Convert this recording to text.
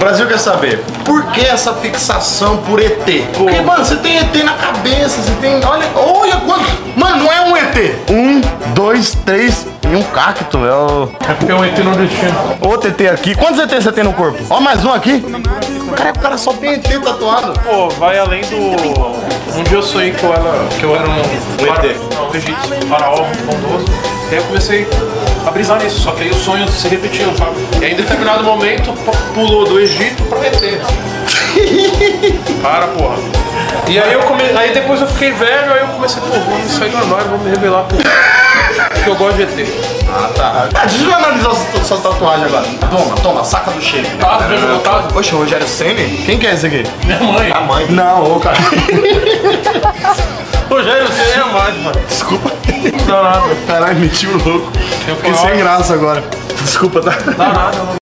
Brasil quer saber, por que essa fixação por ET? Porque, mano, você tem ET na cabeça, você tem... Olha quanto... Mano, não é um ET. 1, 2, 3 e um cacto, é o... É porque é um ET nordestino. Outro ET aqui. Quantos ET você tem no corpo? Ó, mais um aqui. O cara só tem ET tatuado. Pô, vai além do... Um dia eu sonhei que eu era um ET. Um egípcio, um faraó muito bondoso. E aí eu comecei a brisar nisso, só que aí os sonhos se repetiam, sabe? E aí em determinado momento pulou do Egito pro ET. Para, porra. E aí aí depois eu fiquei velho, aí eu comecei, pô, vamos sair do armário, vamos me revelar porque eu gosto de ET. Ah, tá. Deixa eu analisar sua tatuagem agora. Toma, saca do shape. Tá, já me botado? Oxe, o Rogério Ceni? Quem que é esse aqui? Minha mãe. A mãe. Não, ô, cara. Rogério, você é mais, mano. Desculpa. Não dá nada. Caralho, meti o louco. Fiquei sem graça agora. Desculpa, tá? Dá nada, mano.